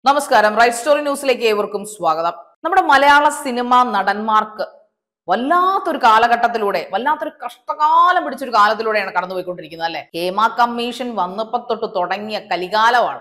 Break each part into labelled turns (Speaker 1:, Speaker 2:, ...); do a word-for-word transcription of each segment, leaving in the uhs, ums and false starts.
Speaker 1: നമസ്കാരം. Right story ന്യൂസിലേക്ക് ഏവർക്കും സ്വാഗതം. നമ്മുടെ മലയാള സിനിമാ നടന്മാർക്ക് വല്ലാത്തൊരു കാലഘട്ടത്തിലൂടെ വല്ലാത്തൊരു കഷ്ടകാലം പിടിച്ചൊരു കാലത്തിലൂടെയാണ് കടന്നുപോയിക്കൊണ്ടിരിക്കുന്നത് അല്ലെ. ഹേമ കമ്മീഷൻ വന്നപ്പോ തൊട്ട് തുടങ്ങിയ കലികാലമാണ്.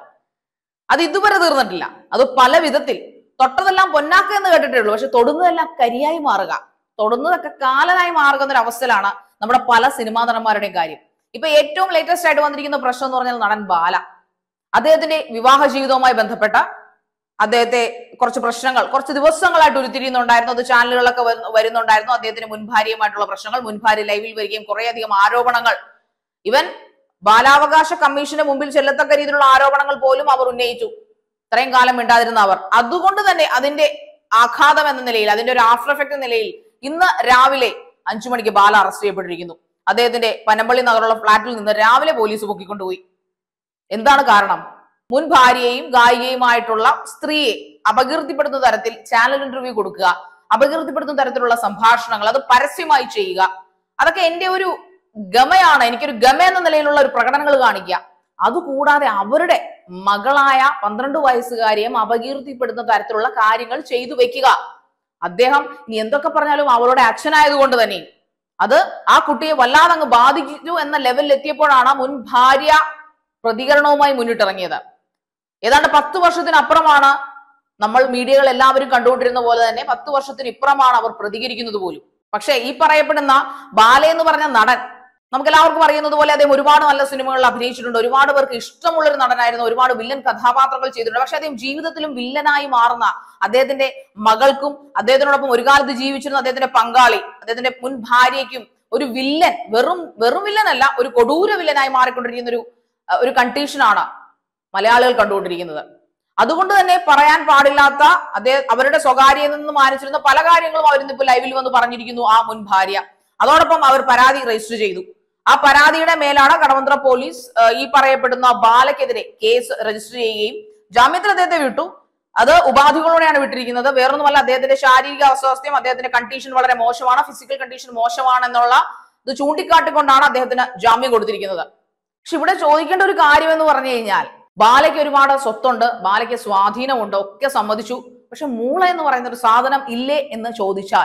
Speaker 1: അത് ഇതുവരെ തീർന്നിട്ടില്ല. അത് പല വിധത്തിൽ തൊട്ടതെല്ലാം പൊന്നാക്ക എന്ന് കേട്ടിട്ടേ ഉള്ളൂ. പക്ഷെ തൊടുന്നതെല്ലാം കരിയായി മാറുക, തൊടുന്നതൊക്കെ കാലനായി മാറുന്ന ഒരു അവസ്ഥയിലാണ് നമ്മുടെ പല സിനിമാ നടന്മാരുടെയും കാര്യം. ഇപ്പൊ ഏറ്റവും ലേറ്റസ്റ്റ് ആയിട്ട് വന്നിരിക്കുന്ന പ്രശ്നം എന്ന് പറഞ്ഞാൽ നടൻ ബാല. അദ്ദേഹത്തിന്റെ വിവാഹ ജീവിതവുമായി ബന്ധപ്പെട്ട അദ്ദേഹത്തെ കുറച്ച് പ്രശ്നങ്ങൾ കുറച്ച് ദിവസങ്ങളായിട്ട് ഉരുത്തിരിയുന്നുണ്ടായിരുന്നു. അത് ചാനലുകളൊക്കെ വരുന്നുണ്ടായിരുന്നു. അദ്ദേഹത്തിന്റെ മുൻ ഭാര്യയുമായിട്ടുള്ള പ്രശ്നങ്ങൾ, മുൻ ഭാര്യ ലൈവിൽ വരികയും കുറേയധികം ആരോപണങ്ങൾ, ഇവൻ ബാലാവകാശ കമ്മീഷന് മുമ്പിൽ ചെല്ലത്തക്ക രീതിയിലുള്ള ആരോപണങ്ങൾ പോലും അവർ ഉന്നയിച്ചു. ഇത്രയും കാലം മിണ്ടാതിരുന്ന അവർ. അതുകൊണ്ട് തന്നെ അതിന്റെ ആഘാതം എന്ന നിലയിൽ, അതിന്റെ ഒരു ആഫ്റ്റർ എഫക്ട് എന്ന നിലയിൽ ഇന്ന് രാവിലെ അഞ്ചു മണിക്ക് ബാല അറസ്റ്റ് ചെയ്യപ്പെട്ടിരിക്കുന്നു. അദ്ദേഹത്തിന്റെ പനമ്പള്ളി നഗറുള്ള ഫ്ളാറ്റിൽ നിന്ന് രാവിലെ പോലീസ് പൊക്കിക്കൊണ്ടുപോയി. എന്താണ് കാരണം? മുൻ ഭാര്യയെയും ഗായികയുമായിട്ടുള്ള സ്ത്രീയെ അപകീർത്തിപ്പെടുന്ന തരത്തിൽ ചാനൽ ഇന്റർവ്യൂ കൊടുക്കുക, അപകീർത്തിപ്പെടുന്ന തരത്തിലുള്ള സംഭാഷണങ്ങൾ അത് പരസ്യമായി ചെയ്യുക, അതൊക്കെ എന്റെ ഒരു ഗമയാണ്. എനിക്കൊരു ഗമ എന്ന നിലയിലുള്ള ഒരു പ്രകടനങ്ങൾ കാണിക്കുക. അതുകൂടാതെ അവരുടെ മകളായ പന്ത്രണ്ട് വയസ്സുകാരിയെ അപകീർത്തിപ്പെടുന്ന തരത്തിലുള്ള കാര്യങ്ങൾ ചെയ്തു വെക്കുക. അദ്ദേഹം ഇനി എന്തൊക്കെ പറഞ്ഞാലും അവരുടെ അച്ഛനായതുകൊണ്ട് തന്നെ അത് ആ കുട്ടിയെ വല്ലാതെ അങ്ങ് ബാധിച്ചു എന്ന ലെവലിൽ എത്തിയപ്പോഴാണ് മുൻ ഭാര്യ പ്രതികരണവുമായി മുന്നിട്ടിറങ്ങിയത്. ഏതാണ്ട് പത്ത് വർഷത്തിനപ്പുറമാണ് നമ്മൾ മീഡിയകൾ എല്ലാവരും കണ്ടുകൊണ്ടിരുന്ന പോലെ തന്നെ പത്ത് വർഷത്തിന് ഇപ്പുറമാണ് അവർ പ്രതികരിക്കുന്നത് പോലും. പക്ഷെ ഈ പറയപ്പെടുന്ന ബാല എന്ന് പറഞ്ഞ നടൻ, നമുക്ക് എല്ലാവർക്കും അറിയുന്നത് പോലെ അദ്ദേഹം ഒരുപാട് നല്ല സിനിമകളിൽ അഭിനയിച്ചിട്ടുണ്ട്. ഒരുപാട് പേർക്ക് ഇഷ്ടമുള്ളൊരു നടനായിരുന്നു. ഒരുപാട് വില്ലൻ കഥാപാത്രങ്ങൾ ചെയ്തിട്ടുണ്ട്. പക്ഷെ അദ്ദേഹം ജീവിതത്തിലും വില്ലനായി മാറുന്ന അദ്ദേഹത്തിന്റെ മകൾക്കും അദ്ദേഹത്തിനോടൊപ്പം ഒരു കാലത്ത് ജീവിച്ചിരുന്ന അദ്ദേഹത്തിന്റെ പങ്കാളി, അദ്ദേഹത്തിന്റെ മുൻ ഭാര്യയ്ക്കും ഒരു വില്ലൻ, വെറും വെറും വില്ലനല്ല, ഒരു കൊടൂര വില്ലനായി മാറിക്കൊണ്ടിരിക്കുന്ന ഒരു ഒരു കണ്ടീഷനാണ് മലയാളികൾ കണ്ടുകൊണ്ടിരിക്കുന്നത്. അതുകൊണ്ട് തന്നെ പറയാൻ പാടില്ലാത്ത അദ്ദേഹം അവരുടെ സ്വകാര്യയിൽ നിന്ന് മാനിച്ചിരുന്ന പല കാര്യങ്ങളും അവരിന്നിപ്പോ ലൈവിൽ വന്ന് പറഞ്ഞിരിക്കുന്നു ആ മുൻ ഭാര്യ. അതോടൊപ്പം അവർ പരാതി രജിസ്റ്റർ ചെയ്തു. ആ പരാതിയുടെ മേലാണ് കടവന്ത്ര പോലീസ് ഈ പറയപ്പെടുന്ന ബാലയ്ക്കെതിരെ കേസ് രജിസ്റ്റർ ചെയ്യുകയും ജാമ്യത്തിൽ അദ്ദേഹത്തെ വിട്ടു. അത് ഉപാധികളോടെയാണ് വിട്ടിരിക്കുന്നത്. വേറൊന്നുമല്ല, അദ്ദേഹത്തിന്റെ ശാരീരിക അസ്വാസ്ഥ്യം, അദ്ദേഹത്തിന്റെ കണ്ടീഷൻ വളരെ മോശമാണ്, ഫിസിക്കൽ കണ്ടീഷൻ മോശമാണ് എന്നുള്ള ഇത് ചൂണ്ടിക്കാട്ടിക്കൊണ്ടാണ് അദ്ദേഹത്തിന് ജാമ്യം കൊടുത്തിരിക്കുന്നത്. പക്ഷെ ഇവിടെ ചോദിക്കേണ്ട ഒരു കാര്യം എന്ന് പറഞ്ഞു കഴിഞ്ഞാൽ, ബാലയ്ക്ക് ഒരുപാട് സ്വത്തുണ്ട്, ബാലയ്ക്ക് സ്വാധീനമുണ്ട്, ഒക്കെ സമ്മതിച്ചു. പക്ഷെ മൂള എന്ന് പറയുന്ന ഒരു സാധനം ഇല്ലേ എന്ന് ചോദിച്ചാൽ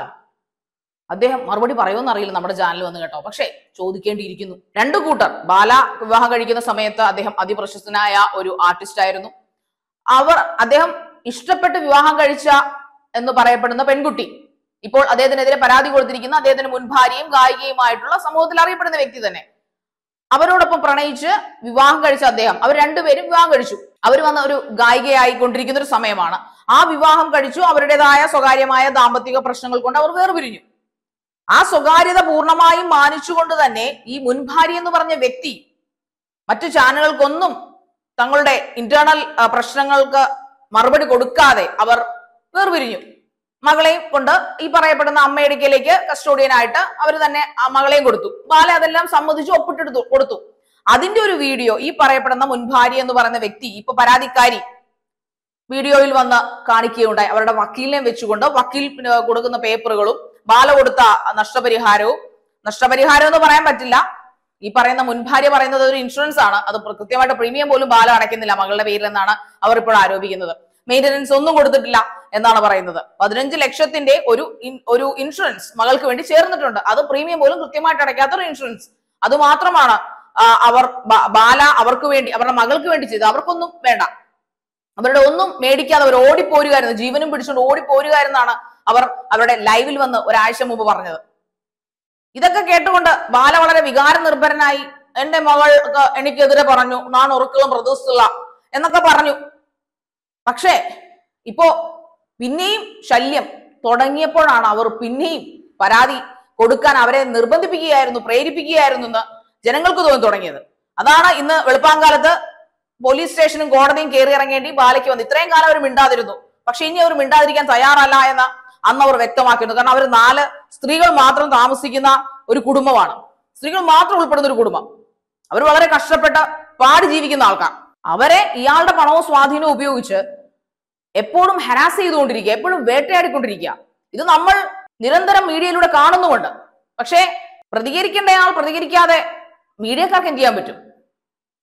Speaker 1: അദ്ദേഹം മറുപടി പറയുമെന്ന് അറിയില്ല നമ്മുടെ ചാനൽ വന്ന് കേട്ടോ. പക്ഷെ ചോദിക്കേണ്ടിയിരിക്കുന്നു. രണ്ടു കൂട്ടർ, ബാല വിവാഹം കഴിക്കുന്ന സമയത്ത് അദ്ദേഹം അതിപ്രശസ്തനായ ഒരു ആർട്ടിസ്റ്റ് ആയിരുന്നു. അവർ അദ്ദേഹം ഇഷ്ടപ്പെട്ട് വിവാഹം കഴിച്ച എന്ന് പറയപ്പെടുന്ന പെൺകുട്ടി ഇപ്പോൾ അദ്ദേഹത്തിനെതിരെ പരാതി കൊടുത്തിരിക്കുന്ന അദ്ദേഹത്തിന്റെ മുൻ ഭാര്യയും ഗായികയുമായിട്ടുള്ള സമൂഹത്തിൽ അറിയപ്പെടുന്ന വ്യക്തി തന്നെ. അവരോടൊപ്പം പ്രണയിച്ച് വിവാഹം കഴിച്ച അദ്ദേഹം, അവർ രണ്ടുപേരും വിവാഹം കഴിച്ചു. അവർ വന്ന ഒരു ഗായികയായി കൊണ്ടിരിക്കുന്ന ഒരു സമയമാണ്. ആ വിവാഹം കഴിച്ചു. അവരുടേതായ സ്വകാര്യമായ ദാമ്പത്തിക പ്രശ്നങ്ങൾ കൊണ്ട് അവർ വേർപിരിഞ്ഞു. ആ സ്വകാര്യത പൂർണ്ണമായും മാനിച്ചുകൊണ്ട് തന്നെ ഈ മുൻ ഭാര്യ എന്ന് പറഞ്ഞ വ്യക്തി മറ്റു ചാനലുകൾക്കൊന്നും തങ്ങളുടെ ഇന്റേണൽ പ്രശ്നങ്ങൾക്ക് മറുപടി കൊടുക്കാതെ അവർ വേർപിരിഞ്ഞു. മകളെയും കൊണ്ട് ഈ പറയപ്പെടുന്ന അമ്മയടിക്കലേക്ക് കസ്റ്റോഡിയനായിട്ട് അവർ തന്നെ ആ മകളെയും കൊടുത്തു. ബാല അതെല്ലാം സമ്മതിച്ചു, ഒപ്പിട്ടെടുത്തു കൊടുത്തു. അതിന്റെ ഒരു വീഡിയോ ഈ പറയപ്പെടുന്ന മുൻ ഭാര്യ എന്ന് പറയുന്ന വ്യക്തി, ഇപ്പൊ പരാതിക്കാരി, വീഡിയോയിൽ വന്ന് കാണിക്കുകയുണ്ടായി. അവരുടെ വക്കീലിനെ വെച്ചുകൊണ്ട് വക്കീൽ കൊടുക്കുന്ന പേപ്പറുകളും ബാല കൊടുത്ത നഷ്ടപരിഹാരവും, നഷ്ടപരിഹാരം എന്ന് പറയാൻ പറ്റില്ല, ഈ പറയുന്ന മുൻ ഭാര്യ പറയുന്നത് ഒരു ഇൻഷുറൻസ് ആണ്, അത് കൃത്യമായിട്ട് പ്രീമിയം പോലും ബാല അടയ്ക്കുന്നില്ല മകളുടെ പേരിൽ എന്നാണ് അവർ ഇപ്പോൾ ആരോപിക്കുന്നത്. മെയിൻ്റനൻസ് ഒന്നും കൊടുത്തിട്ടില്ല എന്നാണ് പറയുന്നത്. പതിനഞ്ച് ലക്ഷത്തിന്റെ ഒരു ഒരു ഇൻഷുറൻസ് മകൾക്ക് വേണ്ടി ചേർന്നിട്ടുണ്ട്. അത് പ്രീമിയം പോലും കൃത്യമായിട്ട് അടയ്ക്കാത്തൊരു ഇൻഷുറൻസ്. അത് മാത്രമാണ് അവർ ബാല അവർക്ക് വേണ്ടി, അവരുടെ മകൾക്ക് വേണ്ടി ചെയ്തത്. അവർക്കൊന്നും വേണ്ട, അവരുടെ ഒന്നും മേടിക്കാതെ അവർ ഓടിപ്പോരുകയായിരുന്നു, ജീവനും പിടിച്ചുകൊണ്ട് ഓടിപ്പോരുകയായിരുന്നാണ് അവർ അവരുടെ ലൈവിൽ വന്ന് ഒരാഴ്ച മുമ്പ് പറഞ്ഞത്. ഇതൊക്കെ കേട്ടുകൊണ്ട് ബാല വളരെ വികാര നിർഭരനായി എന്റെ മകൾ എനിക്കെതിരെ പറഞ്ഞു, ഞാൻ ഒറുക്കളും പ്രതീക്ഷിച്ചില്ല എന്നൊക്കെ പറഞ്ഞു. പക്ഷേ ഇപ്പോ പിന്നെയും ശല്യം തുടങ്ങിയപ്പോഴാണ് അവർ പിന്നെയും പരാതി കൊടുക്കാൻ അവരെ നിർബന്ധിപ്പിക്കുകയായിരുന്നു, പ്രേരിപ്പിക്കുകയായിരുന്നു എന്ന് ജനങ്ങൾക്ക് തോന്നി തുടങ്ങിയത്. അതാണ് ഇന്ന് വെളുപ്പാങ്കാലത്ത് പോലീസ് സ്റ്റേഷനും കോടതിയും കയറി ഇറങ്ങേണ്ടി ബാലയ്ക്ക് വന്നു. ഇത്രയും കാലം അവർ മിണ്ടാതിരുന്നു. പക്ഷെ ഇനി അവർ മിണ്ടാതിരിക്കാൻ തയ്യാറല്ല എന്ന് അന്ന് അവർ വ്യക്തമാക്കുന്നു. കാരണം അവർ നാല് സ്ത്രീകൾ മാത്രം താമസിക്കുന്ന ഒരു കുടുംബമാണ്, സ്ത്രീകൾ മാത്രം ഉൾപ്പെടുന്ന ഒരു കുടുംബം. അവർ വളരെ കഷ്ടപ്പെട്ട് പാടി ജീവിക്കുന്ന ആൾക്കാർ. അവരെ ഇയാളുടെ പണവും സ്വാധീനവും ഉപയോഗിച്ച് എപ്പോഴും ഹരാസ് ചെയ്തുകൊണ്ടിരിക്കുക, എപ്പോഴും വേട്ടയാടിക്കൊണ്ടിരിക്കുക. ഇത് നമ്മൾ നിരന്തരം മീഡിയയിലൂടെ കാണുന്നുമുണ്ട്. പക്ഷേ പ്രതികരിക്കേണ്ടയാൾ പ്രതികരിക്കാതെ മീഡിയക്കാർക്ക് എന്ത് ചെയ്യാൻ പറ്റും?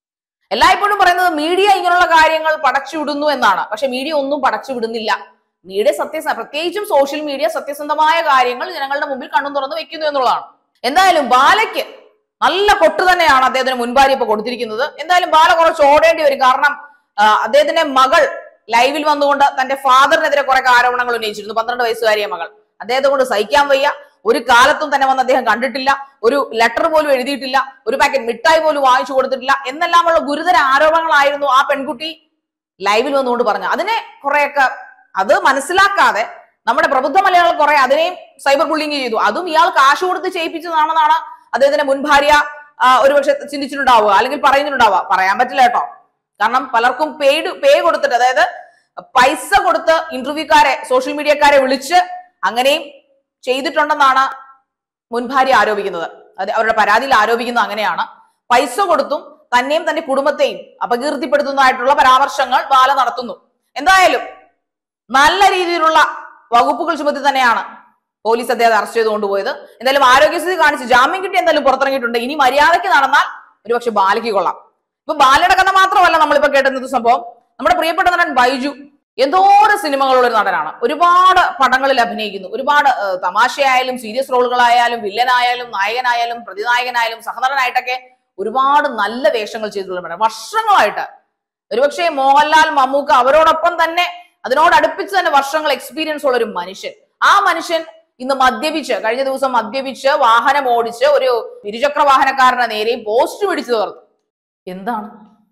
Speaker 1: എല്ലായ്പ്പോഴും പറയുന്നത് മീഡിയ ഇങ്ങനെയുള്ള കാര്യങ്ങൾ പടച്ചുവിടുന്നു എന്നാണ്. പക്ഷെ മീഡിയ ഒന്നും പടച്ചുവിടുന്നില്ല. മീഡിയ സത്യസന്ധ, പ്രത്യേകിച്ചും സോഷ്യൽ മീഡിയ സത്യസന്ധമായ കാര്യങ്ങൾ ജനങ്ങളുടെ മുമ്പിൽ കണ്ണും തുറന്ന് വെക്കുന്നു എന്നുള്ളതാണ്. എന്തായാലും ബാലയ്ക്ക് നല്ല കൊട്ട് തന്നെയാണ് അദ്ദേഹത്തിന് മുൻപാരി ഇപ്പൊ കൊടുത്തിരിക്കുന്നത്. എന്തായാലും ബാല കുറച്ച് ഓടേണ്ടി വരും. കാരണം അദ്ദേഹത്തിന്റെ മകൾ ലൈവിൽ വന്നുകൊണ്ട് തന്റെ ഫാദറിനെതിരെ കുറെ ആരോപണങ്ങൾ ഉന്നയിച്ചിരുന്നു. പന്ത്രണ്ട് വയസ്സുകാരിയ മകൾ. അദ്ദേഹത്തെ കൊണ്ട് സഹിക്കാൻ വയ്യ. ഒരു കാലത്തും തന്നെ വന്ന് അദ്ദേഹം കണ്ടിട്ടില്ല, ഒരു ലെറ്റർ പോലും എഴുതിയിട്ടില്ല, ഒരു പാക്കറ്റ് മിഠായി പോലും വാങ്ങിച്ചു കൊടുത്തിട്ടില്ല എന്നെല്ലാമുള്ള ഗുരുതര ആരോപണങ്ങളായിരുന്നു ആ പെൺകുട്ടി ലൈവിൽ വന്നുകൊണ്ട് പറഞ്ഞു. അതിനെ കുറെയൊക്കെ അത് മനസ്സിലാക്കാതെ നമ്മുടെ പ്രബുദ്ധ മലയാളം കുറെ അതിനെയും സൈബർ ബുള്ളിങ് ചെയ്തു. അതും ഇയാൾ കാശ് കൊടുത്ത് ചെയ്യിപ്പിച്ചതാണെന്നാണ് അദ്ദേഹത്തിന്റെ മുൻ ഭാര്യ ഒരുപക്ഷെ ചിന്തിച്ചിട്ടുണ്ടാവുക, അല്ലെങ്കിൽ പറയുന്നുണ്ടാവുക. പറയാൻ പറ്റില്ല കേട്ടോ. കാരണം പലർക്കും പെയ്ഡ് പേ കൊടുത്തിട്ട്, അതായത് പൈസ കൊടുത്ത് ഇന്റർവ്യൂക്കാരെ, സോഷ്യൽ മീഡിയക്കാരെ വിളിച്ച് അങ്ങനെയും ചെയ്തിട്ടുണ്ടെന്നാണ് മുൻ ഭാര്യ ആരോപിക്കുന്നത്. അത് അവരുടെ പരാതിയിൽ ആരോപിക്കുന്നത് അങ്ങനെയാണ്. പൈസ കൊടുത്തും തന്നെയും തന്റെ കുടുംബത്തെയും അപകീർത്തിപ്പെടുത്തുന്നതായിട്ടുള്ള പരാമർശങ്ങൾ ബാല നടത്തുന്നു. എന്തായാലും നല്ല രീതിയിലുള്ള വകുപ്പുകൾ ചുമത്തി തന്നെയാണ് പോലീസ് അദ്ദേഹത്തെ അറസ്റ്റ് ചെയ്ത് കൊണ്ടുപോയത്. എന്തായാലും ആരോഗ്യസ്ഥിതി കാണിച്ച് ജാമ്യം കിട്ടി എന്തായാലും പുറത്തിറങ്ങിയിട്ടുണ്ട്. ഇനി മര്യാദയ്ക്ക് നടന്നാൽ ഒരുപക്ഷെ ബാലയ്ക്ക് കൊള്ളാം. ഇപ്പൊ ബാലയുടെ കഥ മാത്രമല്ല നമ്മളിപ്പോ കേട്ടുന്നത് സംഭവം. നമ്മുടെ പ്രിയപ്പെട്ട നടൻ ബൈജു എന്തോരം സിനിമകളുള്ള ഒരു നടനാണ്. ഒരുപാട് പടങ്ങളിൽ അഭിനയിക്കുന്നു. ഒരുപാട് തമാശയായാലും സീരിയസ് റോളുകളായാലും വില്ലനായാലും നായകനായാലും പ്രതിനായകനായാലും സഹനടനായിട്ടൊക്കെ ഒരുപാട് നല്ല വേഷങ്ങൾ ചെയ്തിട്ടുള്ള വർഷങ്ങളായിട്ട്. ഒരുപക്ഷെ മോഹൻലാൽ, മമ്മൂക്ക അവരോടൊപ്പം തന്നെ അതിനോടടുപ്പിച്ച് തന്നെ വർഷങ്ങൾ എക്സ്പീരിയൻസ് ഉള്ള ഒരു മനുഷ്യൻ. ആ മനുഷ്യൻ ഇന്ന് മദ്യപിച്ച്, കഴിഞ്ഞ ദിവസം മദ്യപിച്ച് വാഹനം ഓടിച്ച് ഒരു ഇരുചക്ര വാഹനക്കാരന്റെ നേരെയും പോസ്റ്റ് പിടിച്ചു തീർത്തു. എന്താണ്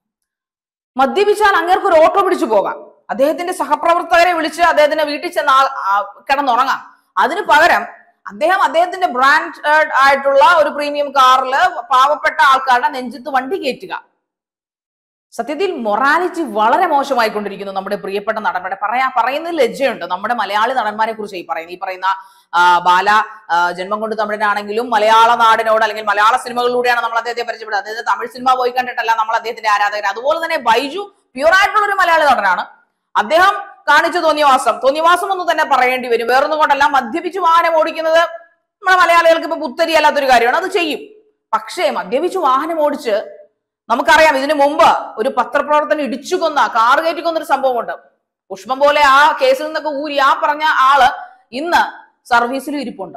Speaker 1: മദ്യപിച്ചാൽ അങ്ങേർക്ക് ഒരു ഓട്ടോ പിടിച്ചു പോകാം, അദ്ദേഹത്തിന്റെ സഹപ്രവർത്തകരെ വിളിച്ച് അദ്ദേഹത്തിന്റെ വീട്ടിൽ ചെന്ന് കിടന്നുറങ്ങാം. അതിന് പകരം അദ്ദേഹം അദ്ദേഹത്തിന്റെ ബ്രാൻഡഡ് ആയിട്ടുള്ള ഒരു പ്രീമിയം കാറിൽ പാവപ്പെട്ട ആൾക്കാരുടെ നെഞ്ചത്ത് വണ്ടി കയറ്റുക. സത്യത്തിൽ മൊറാലിറ്റി വളരെ മോശമായിക്കൊണ്ടിരിക്കുന്നു നമ്മുടെ പ്രിയപ്പെട്ട നടന്മാരെ. പറയാ പറയുന്നതിൽ ലജ്ജയുണ്ട്. നമ്മുടെ മലയാളി നടന്മാരെ കുറിച്ച് ഈ പറയുന്നത് ഈ പറയുന്ന ബാല ജന്മം കൊണ്ട് തമിഴനാണെങ്കിലും മലയാള നാടിനോട് അല്ലെങ്കിൽ മലയാള സിനിമകളിലൂടെയാണ് നമ്മൾ അദ്ദേഹത്തെ പരിചയപ്പെടുന്നത്. അതായത് തമിഴ് സിനിമ പോയി കണ്ടിട്ടല്ല നമ്മൾ അദ്ദേഹത്തിന്റെ ആരാധകർ. അതുപോലെ തന്നെ ബൈജു പ്യൂർ ആയിട്ടുള്ള ഒരു മലയാളി നടനാണ്. അദ്ദേഹം കാണിച്ച തോന്നിയവാസം തോന്നിയവാസം ഒന്നും തന്നെ പറയേണ്ടി വരും. വേറൊന്നും കൊണ്ടല്ല, മദ്യപിച്ച് വാഹനം ഓടിക്കുന്നത് നമ്മുടെ മലയാളികൾക്ക് ഇപ്പൊ പുത്തരി അല്ലാത്തൊരു കാര്യമാണ്. അത് ചെയ്യും. പക്ഷേ മദ്യപിച്ച് വാഹനം ഓടിച്ച് നമുക്കറിയാം, ഇതിനു മുമ്പ് ഒരു പത്രപ്രവർത്തനം ഇടിച്ചു കൊന്ന, കാറ് കയറ്റി കൊന്നൊരു സംഭവമുണ്ട്. പുഷ്പം പോലെ ആ കേസിൽ നിന്നൊക്കെ ഊരി ആ പറഞ്ഞ ആള് ഇന്ന് സർവീസിലും ഇരിപ്പുണ്ട്.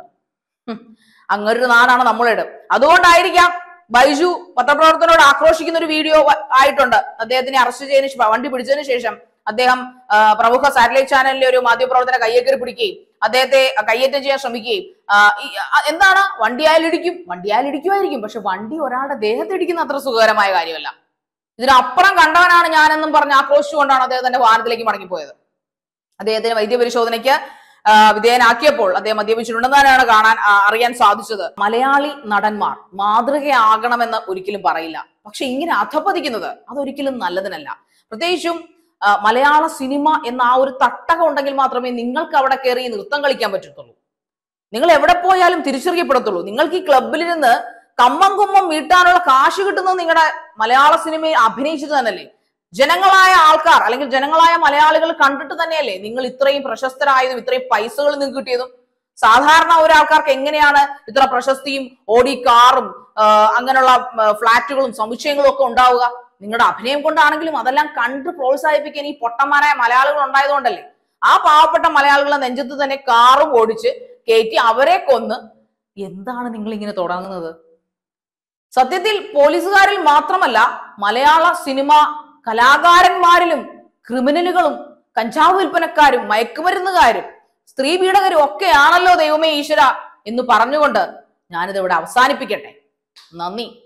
Speaker 1: അങ്ങനൊരു നാടാണ് നമ്മളുടെ. അതുകൊണ്ടായിരിക്കാം ബൈജു പത്രപ്രവർത്തനോട് ആക്രോശിക്കുന്ന ഒരു വീഡിയോ ആയിട്ടുണ്ട്. അദ്ദേഹത്തിനെ അറസ്റ്റ് ചെയ്തതിന് വണ്ടി പിടിച്ചതിന് ശേഷം അദ്ദേഹം പ്രമുഖ സാറ്റലൈറ്റ് ചാനലിലെ ഒരു മാധ്യമപ്രവർത്തന കയ്യേക്കറി പിടിക്കുകയും അദ്ദേഹത്തെ കയ്യേറ്റം ചെയ്യാൻ ശ്രമിക്കുകയും എന്താണ് വണ്ടിയാലിടിക്കും വണ്ടിയാലിടിക്കുമായിരിക്കും പക്ഷെ വണ്ടി ഒരാളുടെ ദേഹത്ത് ഇടിക്കുന്ന അത്ര സുഖകരമായ കാര്യമല്ല. ഇതിനപ്പുറം കണ്ടവനാണ് ഞാനെന്നും പറഞ്ഞ് ആക്രോശിച്ചുകൊണ്ടാണ് അദ്ദേഹത്തിന്റെ വാഹനത്തിലേക്ക് മടങ്ങിപ്പോയത്. അദ്ദേഹത്തിന് വൈദ്യപരിശോധനയ്ക്ക് വിധേയനാക്കിയപ്പോൾ അദ്ദേഹം മദ്യപിച്ചിട്ടുണ്ടെന്ന് തന്നെയാണ് കാണാൻ അറിയാൻ സാധിച്ചത്. മലയാളി നടന്മാർ മാതൃകയാകണമെന്ന് ഒരിക്കലും പറയില്ല, പക്ഷെ ഇങ്ങനെ അധപ്പതിക്കുന്നത് അതൊരിക്കലും നല്ലതിനല്ല. പ്രത്യേകിച്ചും മലയാള സിനിമ എന്ന ആ ഒരു തട്ടകം ഉണ്ടെങ്കിൽ മാത്രമേ നിങ്ങൾക്ക് അവിടെ കയറി നൃത്തം കളിക്കാൻ പറ്റത്തുള്ളൂ. നിങ്ങൾ എവിടെ പോയാലും തിരിച്ചറിയപ്പെടത്തുള്ളൂ. നിങ്ങൾക്ക് ഈ ക്ലബിൽ നിന്ന് കമ്മം കുമ്മം വീട്ടാനുള്ള കാശ് കിട്ടുന്നത് നിങ്ങളുടെ മലയാള സിനിമയിൽ അഭിനയിച്ചിട്ട് തന്നെയല്ലേ? ജനങ്ങളായ ആൾക്കാർ അല്ലെങ്കിൽ ജനങ്ങളായ മലയാളികൾ കണ്ടിട്ട് തന്നെയല്ലേ നിങ്ങൾ ഇത്രയും പ്രശസ്തരായതും ഇത്രയും പൈസകൾ നിങ്ങൾക്ക് കിട്ടിയതും? സാധാരണ ഒരാൾക്കാർക്ക് എങ്ങനെയാണ് ഇത്ര പ്രശസ്തിയും ഓടി കാറും അങ്ങനെയുള്ള ഫ്ലാറ്റുകളും സമുച്ചയങ്ങളും ഒക്കെ ഉണ്ടാവുക? നിങ്ങളുടെ അഭിനയം കൊണ്ടാണെങ്കിലും അതെല്ലാം കണ്ട് പ്രോത്സാഹിപ്പിക്കാൻ ഈ പൊട്ടന്മാരായ മലയാളികൾ ഉണ്ടായതുകൊണ്ടല്ലേ. ആ പാവപ്പെട്ട മലയാളികളെ നെഞ്ചത്ത് തന്നെ കാറും ഓടിച്ച് കയറ്റി അവരെ കൊന്ന് എന്താണ് നിങ്ങൾ ഇങ്ങനെ തുടങ്ങുന്നത്? സത്യത്തിൽ പോലീസുകാരിൽ മാത്രമല്ല മലയാള സിനിമ കലാകാരന്മാരിലും ക്രിമിനലുകളും കഞ്ചാവ് വിൽപ്പനക്കാരും മയക്കുമരുന്നുകാരും സ്ത്രീ പീഡകരും ഒക്കെയാണല്ലോ ദൈവമേ ഈശ്വര എന്ന് പറഞ്ഞുകൊണ്ട് ഞാനിത് ഇവിടെ അവസാനിപ്പിക്കട്ടെ. നന്ദി.